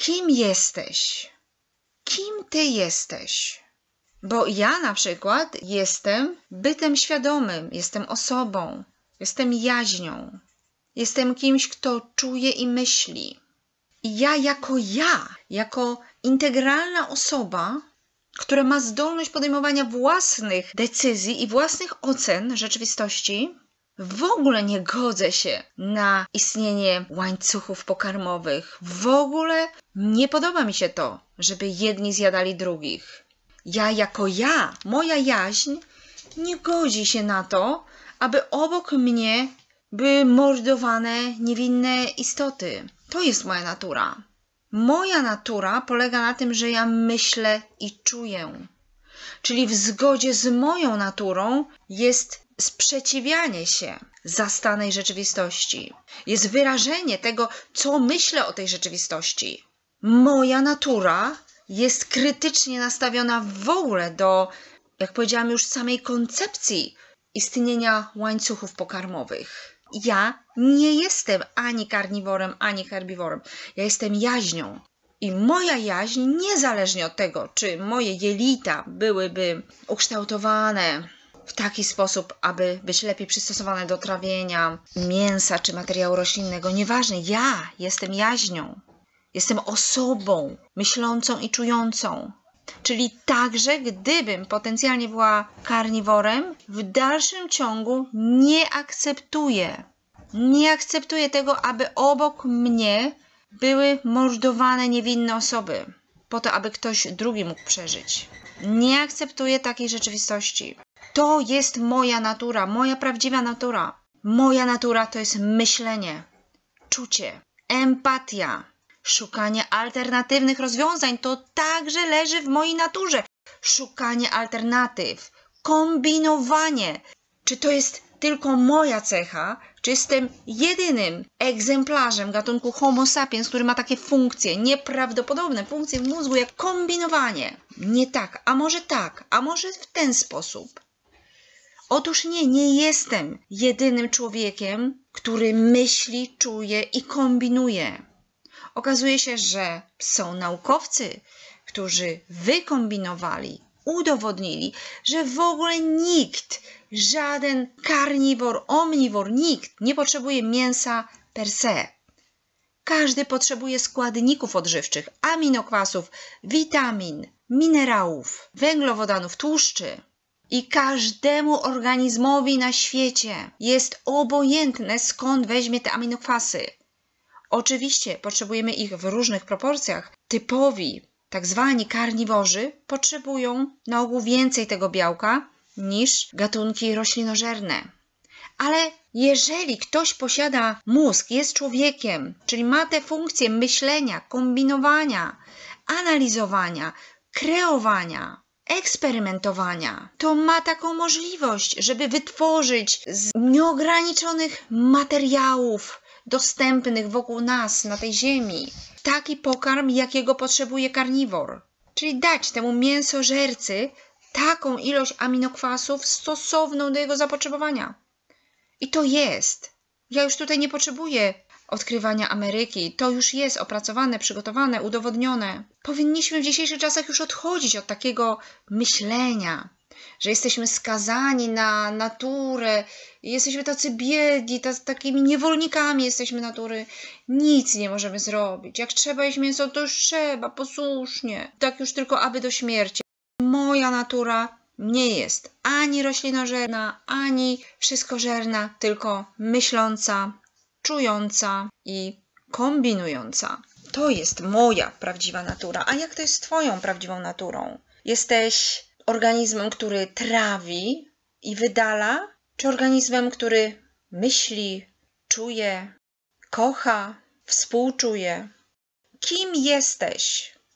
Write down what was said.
kim jesteś? Kim ty jesteś? Bo ja na przykład jestem bytem świadomym, jestem osobą, jestem jaźnią, jestem kimś, kto czuje i myśli. I ja, jako integralna osoba, która ma zdolność podejmowania własnych decyzji i własnych ocen rzeczywistości, w ogóle nie godzę się na istnienie łańcuchów pokarmowych. W ogóle nie podoba mi się to, żeby jedni zjadali drugich. Moja jaźń nie godzi się na to, aby obok mnie były mordowane niewinne istoty. To jest moja natura. Moja natura polega na tym, że ja myślę i czuję. Czyli w zgodzie z moją naturą jest sprzeciwianie się zastanej rzeczywistości. Jest wyrażenie tego, co myślę o tej rzeczywistości. Moja natura jest krytycznie nastawiona w ogóle do, jak powiedziałam już, samej koncepcji istnienia łańcuchów pokarmowych. Ja nie jestem ani karniworem, ani herbiworem. Ja jestem jaźnią. I moja jaźń, niezależnie od tego, czy moje jelita byłyby ukształtowane w taki sposób, aby być lepiej przystosowane do trawienia mięsa czy materiału roślinnego, nieważne, ja jestem jaźnią. Jestem osobą myślącą i czującą. Czyli także, gdybym potencjalnie była karniworem, w dalszym ciągu nie akceptuję tego, aby obok mnie były mordowane niewinne osoby, po to, aby ktoś drugi mógł przeżyć. Nie akceptuję takiej rzeczywistości. To jest moja natura, moja prawdziwa natura. Moja natura to jest myślenie, czucie, empatia, szukanie alternatywnych rozwiązań. To także leży w mojej naturze. Szukanie alternatyw, kombinowanie. Czy to jest tylko moja cecha, czy jestem jedynym egzemplarzem gatunku Homo sapiens, który ma takie funkcje, nieprawdopodobne funkcje w mózgu, jak kombinowanie. Nie tak, a może w ten sposób. Otóż nie jestem jedynym człowiekiem, który myśli, czuje i kombinuje. Okazuje się, że są naukowcy, którzy wykombinowali, udowodnili, że w ogóle nikt, żaden karniwor, omniwor, nikt nie potrzebuje mięsa per se. Każdy potrzebuje składników odżywczych, aminokwasów, witamin, minerałów, węglowodanów, tłuszczy. I każdemu organizmowi na świecie jest obojętne, skąd weźmie te aminokwasy. Oczywiście potrzebujemy ich w różnych proporcjach. Typowi, tak zwani karniworzy, potrzebują na ogół więcej tego białka niż gatunki roślinożerne. Ale jeżeli ktoś posiada mózg, jest człowiekiem, czyli ma te funkcje myślenia, kombinowania, analizowania, kreowania, eksperymentowania, to ma taką możliwość, żeby wytworzyć z nieograniczonych materiałów dostępnych wokół nas, na tej ziemi, taki pokarm, jakiego potrzebuje karniwor. Czyli dać temu mięsożercy taką ilość aminokwasów stosowną do jego zapotrzebowania. I to jest. Ja już tutaj nie potrzebuję odkrywania Ameryki. To już jest opracowane, przygotowane, udowodnione. Powinniśmy w dzisiejszych czasach już odchodzić od takiego myślenia, że jesteśmy skazani na naturę, jesteśmy tacy biedni, takimi niewolnikami jesteśmy natury. Nic nie możemy zrobić. Jak trzeba jeść mięso, to już trzeba, posłusznie. Tak już tylko aby do śmierci. Moja natura nie jest ani roślinożerna, ani wszystkożerna, tylko myśląca, czująca i kombinująca. To jest moja prawdziwa natura. A jak to jest z twoją prawdziwą naturą? Jesteś organizmem, który trawi i wydala, czy organizmem, który myśli, czuje, kocha, współczuje? Kim jesteś?